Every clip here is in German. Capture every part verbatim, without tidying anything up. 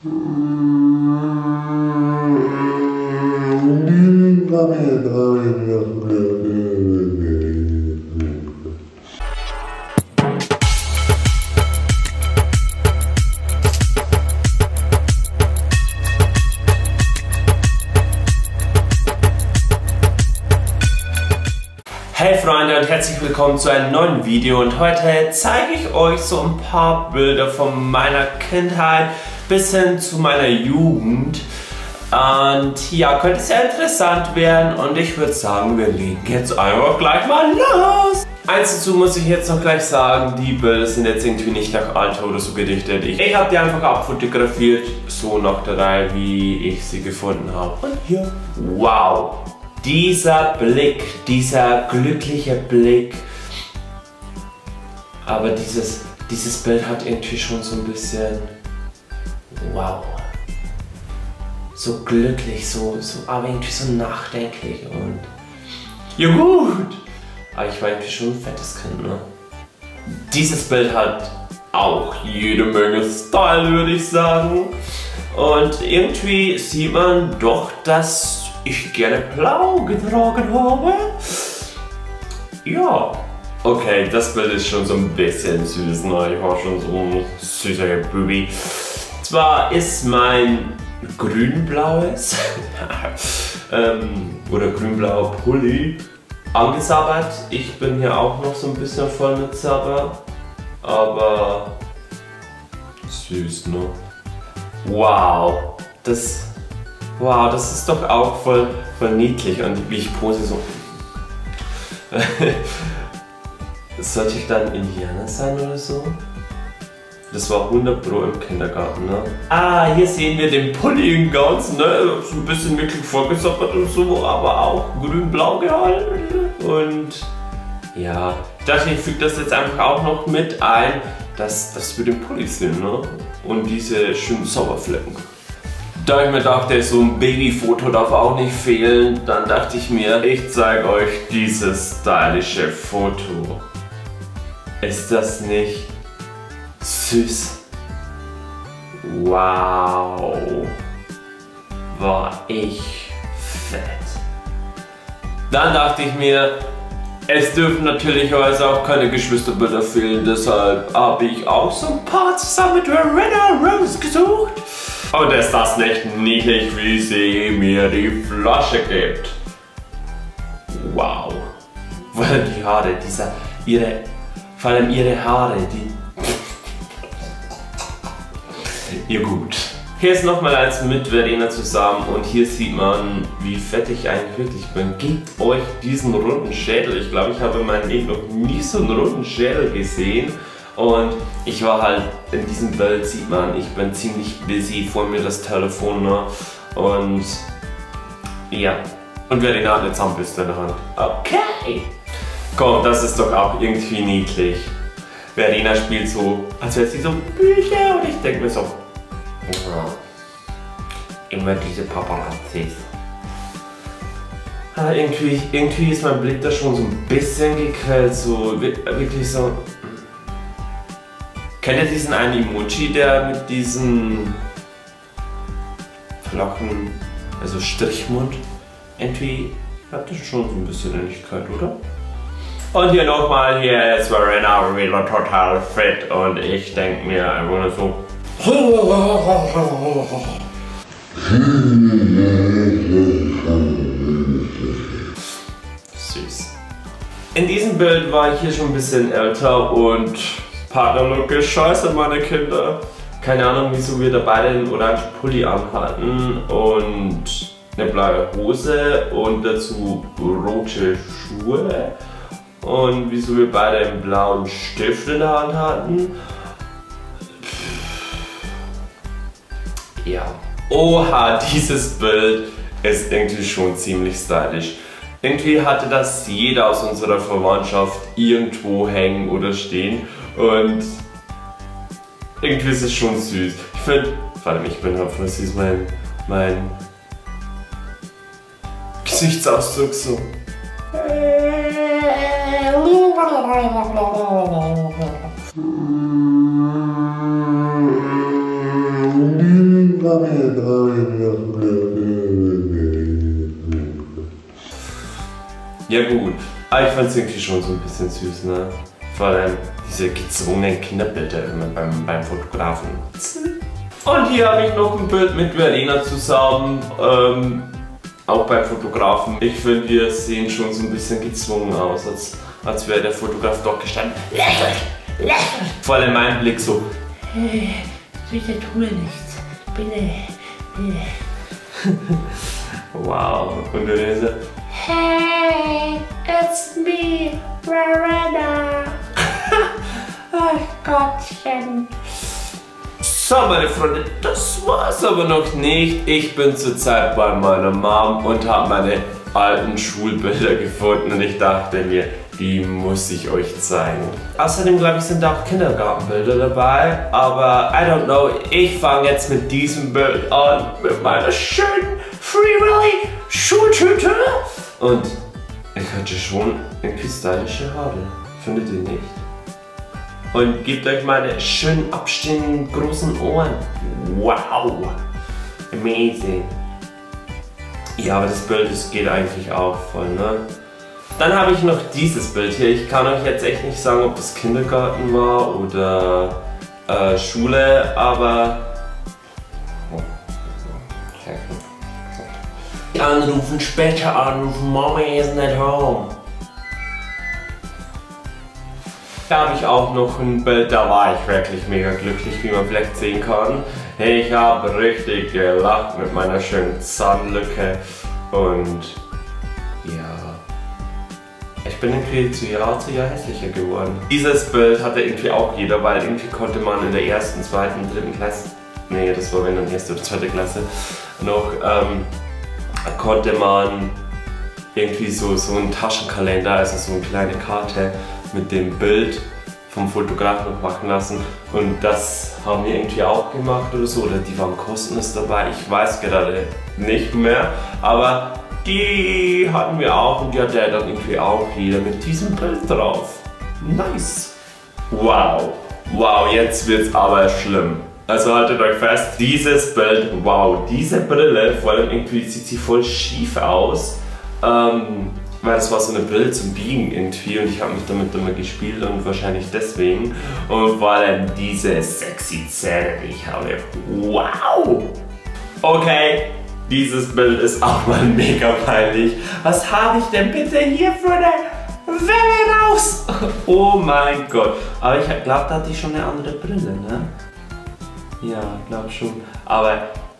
Hey Freunde und herzlich willkommen zu einem neuen Video, und heute zeige ich euch so ein paar Bilder von meiner Kindheit bis hin zu meiner Jugend. Und ja, könnte sehr interessant werden, und ich würde sagen, wir legen jetzt einfach gleich mal los. Eins dazu muss ich jetzt noch gleich sagen, die Bilder sind jetzt irgendwie nicht nach Alter oder so gedichtet. Ich, ich habe die einfach abfotografiert, so nach der Reihe, wie ich sie gefunden habe. Und hier, wow! Dieser Blick, dieser glückliche Blick, aber dieses, dieses Bild hat irgendwie schon so ein bisschen, wow, so glücklich, so, so, aber irgendwie so nachdenklich und, ja gut, aber ich war irgendwie schon ein fettes Kind, ne? Dieses Bild hat auch jede Menge Style, würde ich sagen, und irgendwie sieht man doch, dass ich gerne blau getragen habe. Ja. Okay, das Bild ist schon so ein bisschen süß, ne? Ich war schon so ein süßer Baby. Zwar ist mein grün-blaues ähm, oder grün-blauer Pulli angesabbert. Ich bin hier auch noch so ein bisschen voll mit Sabber. Aber süß, ne? Wow. Das Wow, das ist doch auch voll, voll niedlich, und wie ich pose so. Sollte ich dann Indianer sein oder so? Das war hundert Pro im Kindergarten, ne? Ah, hier sehen wir den Pulli in ganz, ne? So ein bisschen wirklich vorgesoppert und so, aber auch grün-blau gehalten. Und ja, ich dachte, ich füge das jetzt einfach auch noch mit ein, dass, dass wir den Pulli sind, ne? Und diese schönen Sauberflecken. Da ich mir dachte, so ein Babyfoto darf auch nicht fehlen, dann dachte ich mir, ich zeige euch dieses stylische Foto. Ist das nicht süß? Wow, war ich fett. Dann dachte ich mir, es dürfen natürlicherweise auch keine Geschwisterbilder fehlen, deshalb habe ich auch so ein paar zusammen mit Verena Rose gesucht. Und ist das nicht niedlich, wie sie mir die Flasche gibt? Wow. Vor allem die Haare, dieser, ihre, vor allem ihre Haare, die... Ja gut. Hier ist nochmal eins mit Verena zusammen, und hier sieht man, wie fett ich eigentlich wirklich bin. Gebt euch diesen runden Schädel. Ich glaube, ich habe in meinem Leben noch nie so einen runden Schädel gesehen. Und ich war halt, in diesem Bild sieht man, ich bin ziemlich busy, vor mir das Telefon, ne? Und ja, und Verena hat eine Zahnbürste in der Hand. Okay! Komm, das ist doch auch irgendwie niedlich. Verena spielt so, als wäre sie so Bücher, und ich denke mir so, oh, immer diese Paparazzis. Ah, irgendwie, irgendwie ist mein Blick da schon so ein bisschen gequält, so wirklich so. Kennt ihr diesen einen Emoji, der mit diesem flachen, also Strichmund? Irgendwie hat das schon so ein bisschen Ähnlichkeit, oder? Und hier nochmal, hier ist Verena wieder total fit, und ich denke mir einfach nur so. Süß. In diesem Bild war ich hier schon ein bisschen älter, und Partnerlook ist scheiße, meine Kinder. Keine Ahnung, wieso wir da beide einen orangen Pulli anhatten und eine blaue Hose und dazu rote Schuhe. Und wieso wir beide einen blauen Stift in der Hand hatten. Ja. Oha, dieses Bild ist irgendwie schon ziemlich stylisch. Irgendwie hatte das jeder aus unserer Verwandtschaft irgendwo hängen oder stehen. Und irgendwie ist es schon süß. Ich finde, vor allem ich bin halt voll süß, mein, mein Gesichtsausdruck so. Ja gut, aber ich fand es irgendwie schon so ein bisschen süß, ne? Vor allem diese gezwungenen Kinderbilder immer beim, beim Fotografen. Und hier habe ich noch ein Bild mit Verena zusammen, ähm, auch beim Fotografen. Ich finde, wir sehen schon so ein bisschen gezwungen aus, als, als wäre der Fotograf dort gestanden. Lächelt, lächelt. Vor allem mein Blick so. Hey, bitte tu mir nichts, bitte. Wow, und dann so. Hey, it's me, Verena. Ach Gottchen. So, meine Freunde, das war's aber noch nicht. Ich bin zurzeit bei meiner Mom und habe meine alten Schulbilder gefunden und ich dachte mir, die muss ich euch zeigen. Außerdem, glaube ich, sind da auch Kindergartenbilder dabei, aber I don't know, ich fange jetzt mit diesem Bild an, mit meiner schönen Free Willy Schultüte. Und ich hatte schon irgendwie stylische Haare, findet ihr nicht? Und gebt euch meine schön abstehenden großen Ohren. Wow! Amazing! Ja, aber das Bild, das geht eigentlich auch voll, ne? Dann habe ich noch dieses Bild hier. Ich kann euch jetzt echt nicht sagen, ob das Kindergarten war oder äh, Schule, aber... Anrufen, später anrufen, Mommy is not home. Da habe ich auch noch ein Bild, da war ich wirklich mega glücklich, wie man vielleicht sehen kann. Ich habe richtig gelacht mit meiner schönen Zahnlücke und ja, ich bin irgendwie zu Jahr zu Jahr hässlicher geworden. Dieses Bild hatte irgendwie auch jeder, weil irgendwie konnte man in der ersten, zweiten, dritten Klasse, nee, das war wenn dann erste oder zweite Klasse, noch ähm, konnte man irgendwie so, so einen Taschenkalender, also so eine kleine Karte mit dem Bild vom Fotografen noch machen lassen und das haben wir irgendwie auch gemacht oder so, oder die waren kostenlos dabei, ich weiß gerade nicht mehr, aber die hatten wir auch und die hatte dann irgendwie auch jeder mit diesem Bild drauf. Nice! Wow! Wow, jetzt wird's aber schlimm. Also haltet euch fest, dieses Bild, wow, diese Brille, vor allem irgendwie sieht sie voll schief aus. Ähm, weil das war so eine Brille zum Biegen irgendwie und ich habe mich damit immer gespielt und wahrscheinlich deswegen. Und vor allem diese sexy Zähne, die ich habe. Wow! Okay, dieses Bild ist auch mal mega peinlich. Was habe ich denn bitte hier für eine Welle raus? Oh mein Gott. Aber ich glaube, da hatte ich schon eine andere Brille, ne? Ja, glaube schon. Aber...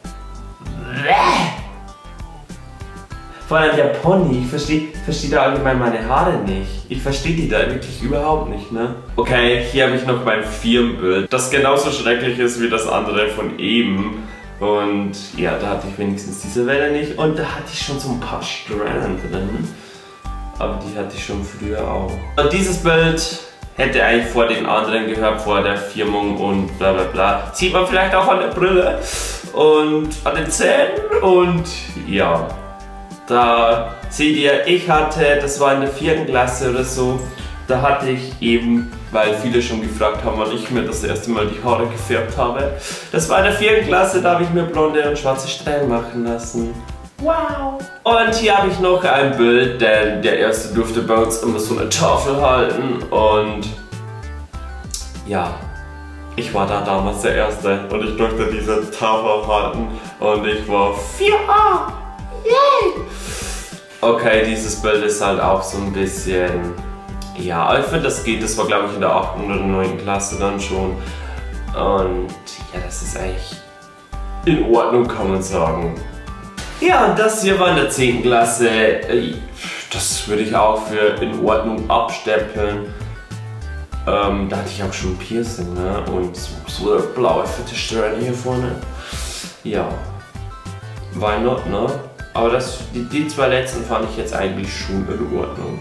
Vor allem der Pony, ich verstehe versteh da allgemein meine Haare nicht. Ich verstehe die da wirklich überhaupt nicht, ne? Okay, hier habe ich noch mein Firmenbild, das genauso schrecklich ist wie das andere von eben. Und ja, da hatte ich wenigstens diese Welle nicht und da hatte ich schon so ein paar Strähnen drin. Aber die hatte ich schon früher auch. Und dieses Bild hätte eigentlich vor den anderen gehört, vor der Firmung und bla bla bla. Sieht man vielleicht auch an der Brille und an den Zähnen und ja. Da seht ihr, ich hatte, das war in der vierten Klasse oder so, da hatte ich eben, weil viele schon gefragt haben, wann ich mir das erste Mal die Haare gefärbt habe. Das war in der vierten Klasse, da habe ich mir blonde und schwarze Strähnen machen lassen. Wow! Und hier habe ich noch ein Bild, denn der Erste durfte bei uns immer so eine Tafel halten und ja, ich war da damals der Erste und ich durfte diese Tafel halten und ich war vier A! Yay! Okay, dieses Bild ist halt auch so ein bisschen... Ja, ich finde das geht, das war glaube ich in der achten oder neunten Klasse dann schon. Und ja, das ist eigentlich in Ordnung, kann man sagen. Ja, und das hier war in der zehnten Klasse. Das würde ich auch für in Ordnung abstempeln. Ähm, da hatte ich auch schon Piercing, ne? Und so, so blaue fette Strähne hier vorne. Ja, why not, ne? Aber das, die, die zwei letzten fand ich jetzt eigentlich schon in Ordnung.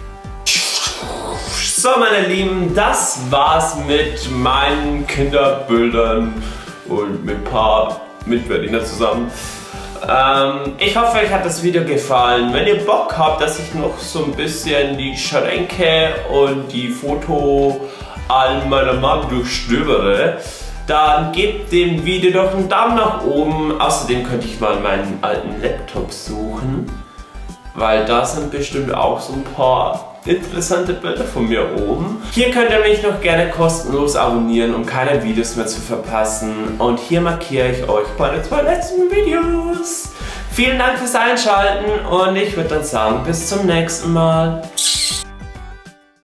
So meine Lieben, das war's mit meinen Kinderbildern und mit ein paar Mitwerdiener zusammen. Ähm, ich hoffe, euch hat das Video gefallen. Wenn ihr Bock habt, dass ich noch so ein bisschen die Schränke und die Fotoalben meiner Mom durchstöbere, dann gebt dem Video doch einen Daumen nach oben. Außerdem könnte ich mal meinen alten Laptop suchen, weil da sind bestimmt auch so ein paar interessante Bilder von mir oben. Hier könnt ihr mich noch gerne kostenlos abonnieren, um keine Videos mehr zu verpassen. Und hier markiere ich euch meine zwei letzten Videos. Vielen Dank fürs Einschalten und ich würde dann sagen, bis zum nächsten Mal.